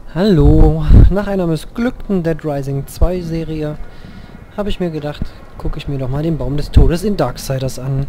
Hallo, nach einer missglückten Dead Rising 2 Serie habe ich mir gedacht, gucke ich mir doch mal den Baum des Todes in Darksiders an.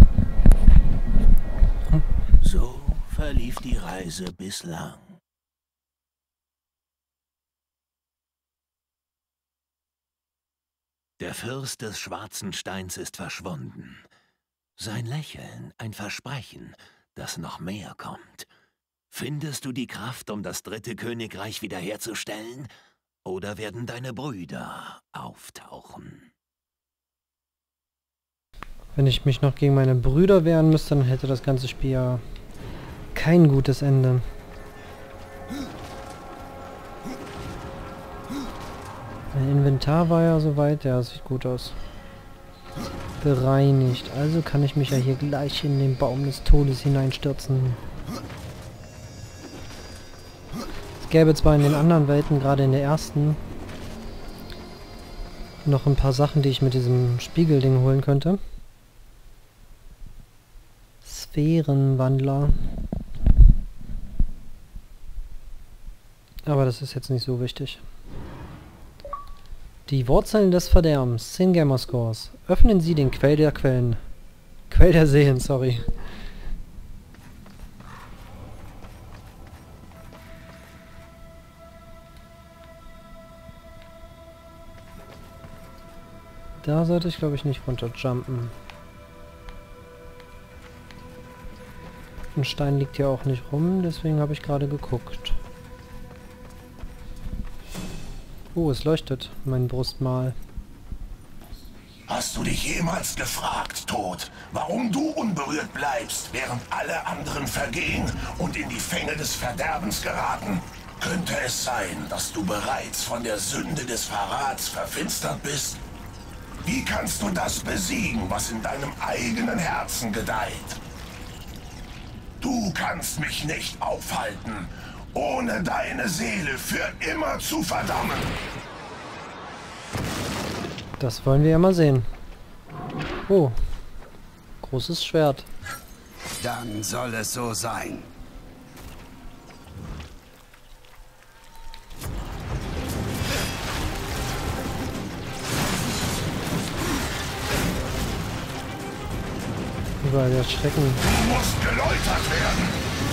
So verlief die Reise bislang. Der Fürst des schwarzen Steins ist verschwunden. Sein Lächeln, ein Versprechen, dass noch mehr kommt. Findest du die Kraft, um das dritte Königreich wiederherzustellen? Oder werden deine Brüder auftauchen? Wenn ich mich noch gegen meine Brüder wehren müsste, dann hätte das ganze Spiel ja kein gutes Ende. Mein Inventar war ja soweit, ja, sieht gut aus. Bereinigt, also kann ich mich ja hier gleich in den Baum des Todes hineinstürzen. Es gäbe zwar in den anderen Welten, gerade in der ersten, noch ein paar Sachen, die ich mit diesem Spiegelding holen könnte. Sphärenwandler. Aber das ist jetzt nicht so wichtig. Die Wurzeln des Verderbens. 10 Gamerscores. Öffnen Sie den Quell der Quellen. Quell der Seelen, sorry. Da sollte ich, glaube ich, nicht runterjumpen. Ein Stein liegt hier auch nicht rum, deswegen habe ich gerade geguckt. Oh, es leuchtet, mein Brustmal. Hast du dich jemals gefragt, Tod, warum du unberührt bleibst, während alle anderen vergehen und in die Fänge des Verderbens geraten? Könnte es sein, dass du bereits von der Sünde des Verrats verfinstert bist? Wie kannst du das besiegen, was in deinem eigenen Herzen gedeiht? Du kannst mich nicht aufhalten, ohne deine Seele für immer zu verdammen. Das wollen wir ja mal sehen. Oh. Großes Schwert. Dann soll es so sein. Überall der Schrecken. Du musst geläutert werden.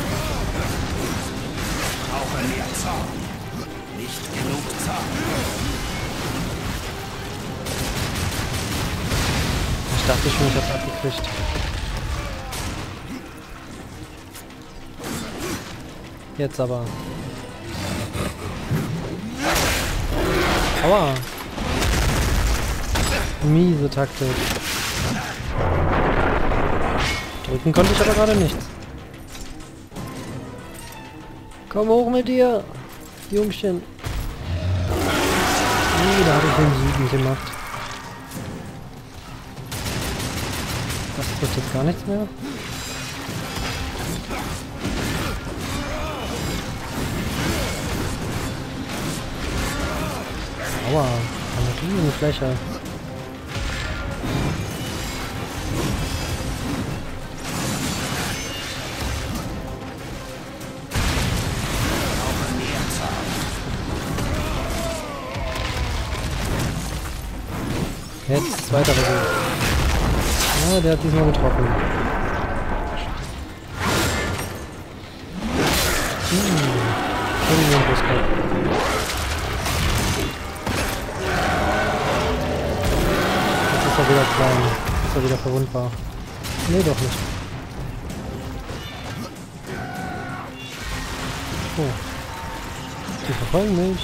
Brauche mehr Zorn. Nicht genug Zorn. Ich dachte schon, ich hab's abgekriegt. Jetzt aber. Aua. Miese Taktik. Drücken konnte ich aber gerade nichts. Komm hoch mit dir, Jungchen. Da habe ich den Süden gemacht. Das trifft jetzt gar nichts mehr. Aua, eine riesige Fläche. Jetzt zweiter Versuch. Ja, der hat diesmal getroffen. Entschuldigung, Buskop. Jetzt ist er wieder klein. Jetzt ist er wieder verwundbar. Nee, doch nicht. Oh. Die verfolgen mich.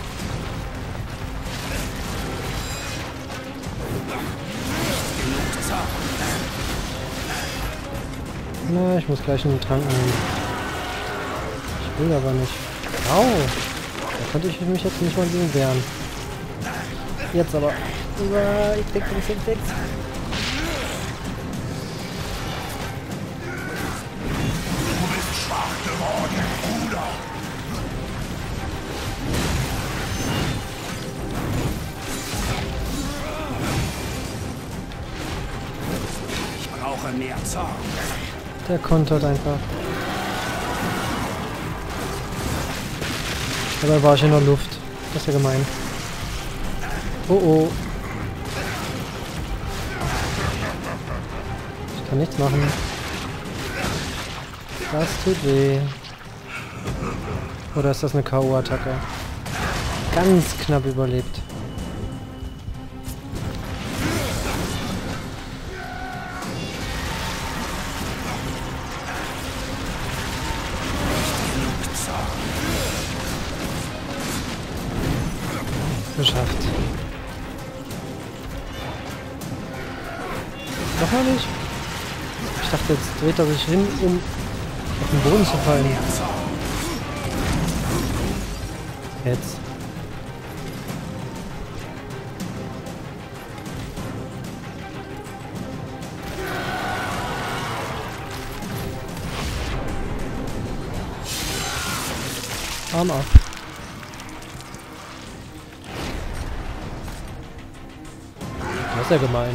Na, ich muss gleich einen Trank nehmen. Ich will aber nicht. Au! Da konnte ich mich jetzt nicht mal gegen wehren. Jetzt aber. Ich fix. Du bist schwach geworden, Bruder. Ich brauche mehr Zorn. Der kontert einfach. Dabei war ich in der Luft. Das ist ja gemein. Oh oh. Ich kann nichts machen. Das tut weh. Oder ist das eine K.O.-Attacke? Ganz knapp überlebt. Geschafft. Doch mal nicht. Ich dachte, jetzt dreht er sich hin, um auf den Boden zu fallen. Jetzt. Arm ab. Das ist ja gemein.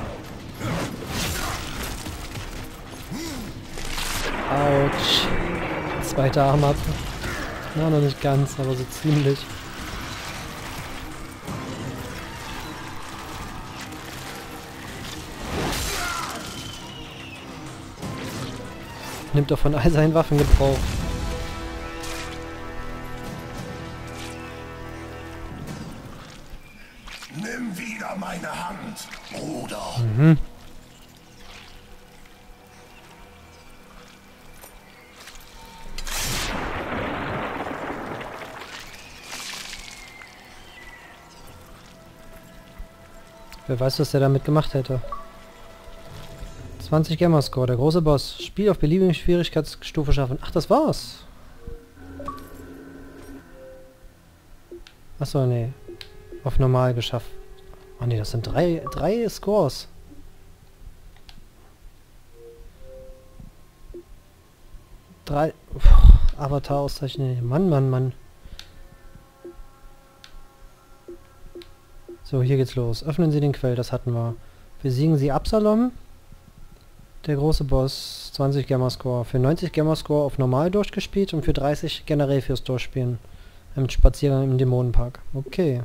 Autsch. Zweiter Arm ab. Na, noch nicht ganz, aber so ziemlich. Nimmt doch von all seinen Waffen Gebrauch. Nimm wieder meine Hand, Bruder. Mhm. Wer weiß, was der damit gemacht hätte. 20 Gamerscore, der große Boss. Spiel auf beliebige Schwierigkeitsstufe schaffen. Ach, das war's. Achso, nee. Auf normal geschafft. Oh nee, das sind drei Scores. Avatar auszeichnen. Mann, Mann, Mann. So, hier geht's los. Öffnen Sie den Quell, das hatten wir. Besiegen Sie Absalom. Der große Boss. 20 Gamerscore. Für 90 Gamerscore auf normal durchgespielt und für 30 generell fürs Durchspielen. Im Spaziergang im Dämonenpark. Okay.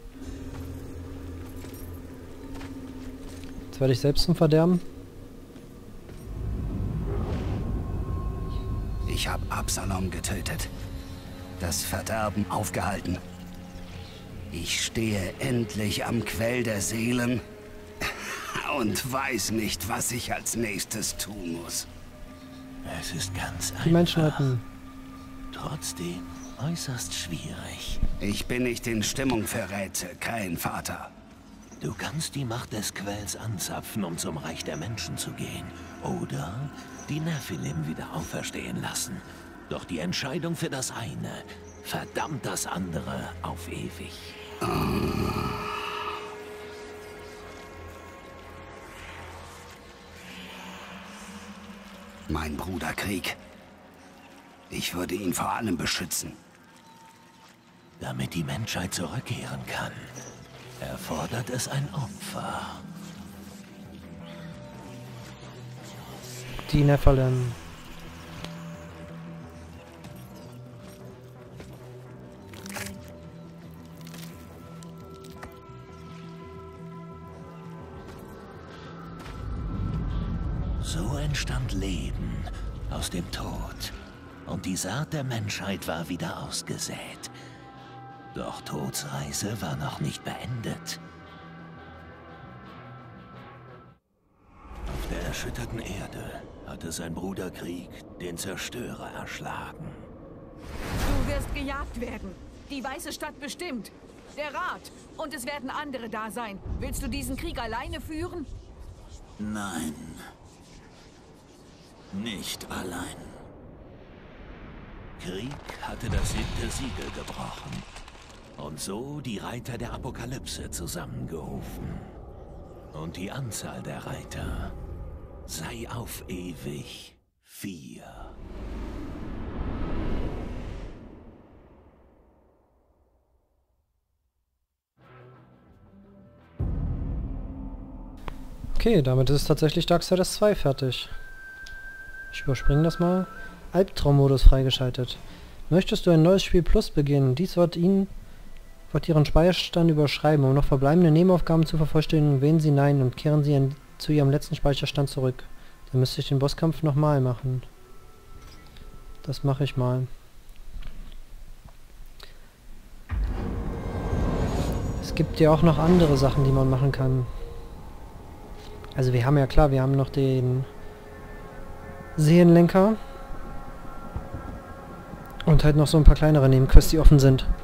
Jetzt werde ich selbst zum Verderben. Ich habe Absalom getötet. Das Verderben aufgehalten. Ich stehe endlich am Quell der Seelen und weiß nicht, was ich als nächstes tun muss. Es ist ganz einfach. Die Menschen hatten... Trotzdem äußerst schwierig. Ich bin nicht in Stimmung für Rätsel, kein Vater. Du kannst die Macht des Quells anzapfen, um zum Reich der Menschen zu gehen. Oder die Nephilim wieder auferstehen lassen. Doch die Entscheidung für das eine verdammt das andere auf ewig. Mein Bruder Krieg. Ich würde ihn vor allem beschützen. Damit die Menschheit zurückkehren kann, erfordert es ein Opfer. Die Nephilim. So entstand Leben aus dem Tod. Und die Saat der Menschheit war wieder ausgesät. Doch Tods Reise war noch nicht beendet. Auf der erschütterten Erde hatte sein Bruder Krieg den Zerstörer erschlagen. Du wirst gejagt werden. Die Weiße Stadt bestimmt. Der Rat. Und es werden andere da sein. Willst du diesen Krieg alleine führen? Nein. Nicht allein. Krieg hatte das 7. Siegel gebrochen und so die Reiter der Apokalypse zusammengerufen. Und die Anzahl der Reiter sei auf ewig 4. Okay, damit ist tatsächlich Darksiders 2 fertig. Ich überspringe das mal. Albtraummodus freigeschaltet. Möchtest du ein neues Spiel Plus beginnen? Dies wird Ihren Speicherstand überschreiben. Um noch verbleibende Nebenaufgaben zu vervollständigen, wählen Sie Nein und kehren Sie zu Ihrem letzten Speicherstand zurück. Dann müsste ich den Bosskampf nochmal machen. Das mache ich mal. Es gibt ja auch noch andere Sachen, die man machen kann. Also wir haben ja klar, wir haben noch den Seelenlenker. Und halt noch so ein paar kleinere Nebenquests, die offen sind.